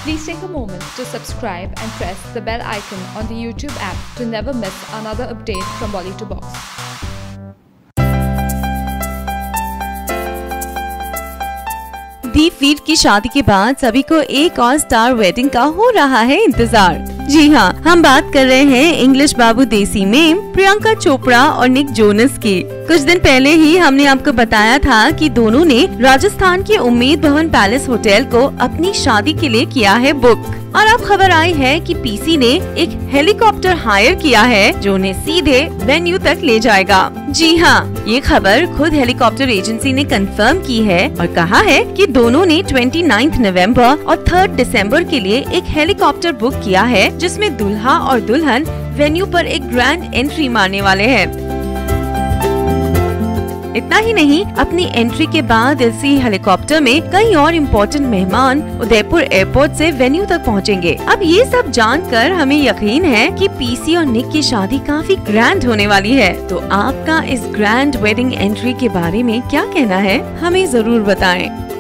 Please take a moment to subscribe and press the bell icon on the YouTube app to never miss another update from Bolly to Box. Deepveer की शादी के बाद सभी को एक और स्टार वेडिंग का हो रहा है इंतजार। जी हाँ, हम बात कर रहे हैं इंग्लिश बाबू देसी में प्रियंका चोपड़ा और निक जोनस की। कुछ दिन पहले ही हमने आपको बताया था कि दोनों ने राजस्थान के उम्मीद भवन पैलेस होटल को अपनी शादी के लिए किया है बुक। और अब खबर आई है कि पीसी ने एक हेलीकॉप्टर हायर किया है जो उन्हें सीधे वेन्यू तक ले जाएगा। जी हाँ, ये खबर खुद हेलीकॉप्टर एजेंसी ने कंफर्म की है और कहा है कि दोनों ने 29 नवंबर और 3 दिसंबर के लिए एक हेलीकॉप्टर बुक किया है, जिसमें दूल्हा और दुल्हन वेन्यू पर एक ग्रैंड एंट्री मारने वाले हैं। इतना ही नहीं, अपनी एंट्री के बाद इसी हेलीकॉप्टर में कई और इम्पोर्टेंट मेहमान उदयपुर एयरपोर्ट से वेन्यू तक पहुंचेंगे। अब ये सब जानकर हमें यकीन है कि पीसी और निक की शादी काफी ग्रैंड होने वाली है। तो आपका इस ग्रैंड वेडिंग एंट्री के बारे में क्या कहना है, हमें जरूर बताएं।